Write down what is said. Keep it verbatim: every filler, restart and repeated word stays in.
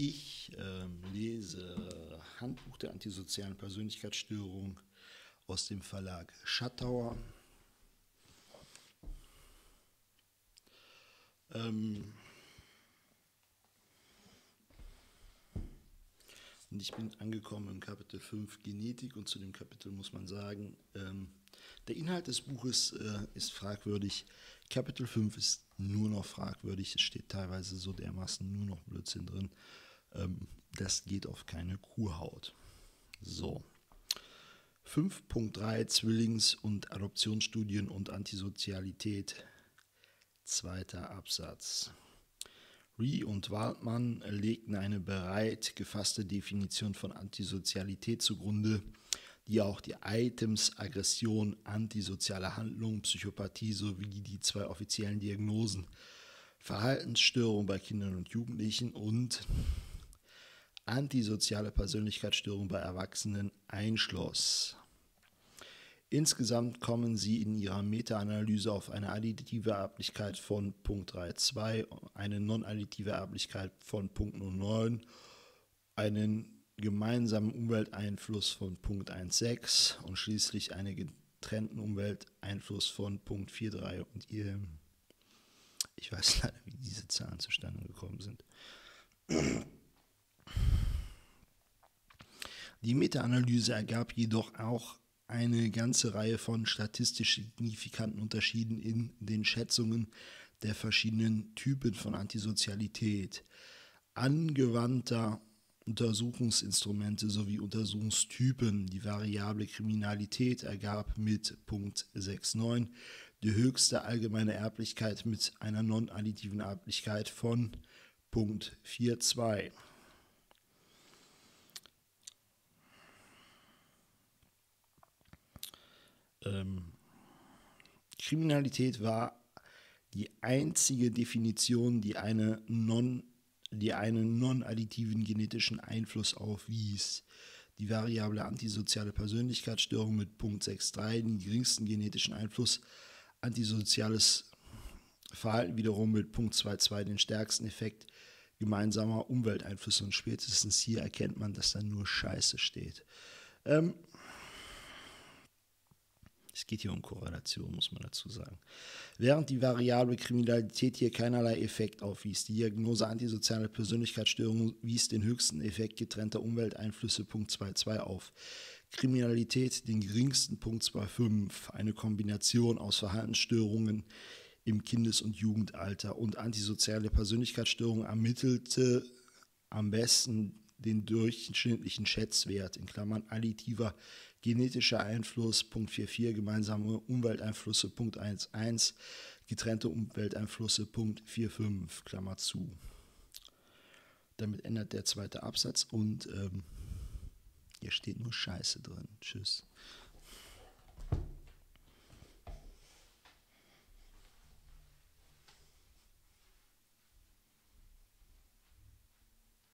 Ich ähm, lese Handbuch der antisozialen Persönlichkeitsstörung aus dem Verlag Schattauer. Ähm, und ich bin angekommen im Kapitel fünf Genetik, und zu dem Kapitel muss man sagen, ähm, der Inhalt des Buches äh, ist fragwürdig. Kapitel fünf ist nur noch fragwürdig. Es steht teilweise so dermaßen nur noch Blödsinn drin. Ähm, das geht auf keine Kuhhaut. So. fünf Punkt drei Zwillings- und Adoptionsstudien und Antisozialität. Zweiter Absatz. Ree und Waldman legten eine breit gefasste Definition von Antisozialität zugrunde, die auch die Items Aggression, antisoziale Handlung, Psychopathie sowie die zwei offiziellen Diagnosen Verhaltensstörung bei Kindern und Jugendlichen und antisoziale Persönlichkeitsstörung bei Erwachsenen einschloss. Insgesamt kommen sie in ihrer Meta-Analyse auf eine additive Erblichkeit von Punkt drei Punkt zwei, eine non-additive Erblichkeit von Punkt null neun, einen gemeinsamen Umwelteinfluss von Punkt eins Komma sechs und schließlich einen getrennten Umwelteinfluss von Punkt vier Komma drei. Und ihr, ich weiß leider, wie diese Zahlen zustande gekommen sind. Die Meta-Analyse ergab jedoch auch eine ganze Reihe von statistisch signifikanten Unterschieden in den Schätzungen der verschiedenen Typen von Antisozialität, angewandter Untersuchungsinstrumente sowie Untersuchungstypen. Die Variable Kriminalität ergab mit Punkt sechs Komma neun die höchste allgemeine Erblichkeit mit einer non-additiven Erblichkeit von Punkt vier Komma zwei. Ähm, Kriminalität war die einzige Definition, die, eine non, die einen non-additiven genetischen Einfluss aufwies. Die Variable antisoziale Persönlichkeitsstörung mit Punkt sechs Komma drei den geringsten genetischen Einfluss, antisoziales Verhalten wiederum mit Punkt zwei Komma zwei den stärksten Effekt gemeinsamer Umwelteinflüsse. Und spätestens hier erkennt man, dass da nur Scheiße steht. Ähm, Es geht hier um Korrelation, muss man dazu sagen. Während die Variable Kriminalität hier keinerlei Effekt aufwies, die Diagnose antisoziale Persönlichkeitsstörung wies den höchsten Effekt getrennter Umwelteinflüsse Punkt zwei Komma zwei auf. Kriminalität den geringsten Punkt zwei Komma fünf. Eine Kombination aus Verhaltensstörungen im Kindes- und Jugendalter und antisoziale Persönlichkeitsstörung ermittelte am besten den durchschnittlichen Schätzwert, in Klammern additiver genetischer Einfluss, Punkt vier Komma vier, gemeinsame Umwelteinflüsse, Punkt eins Komma eins, getrennte Umwelteinflüsse, Punkt vier Komma fünf, Klammer zu. Damit ändert der zweite Absatz und ähm, hier steht nur Scheiße drin. Tschüss.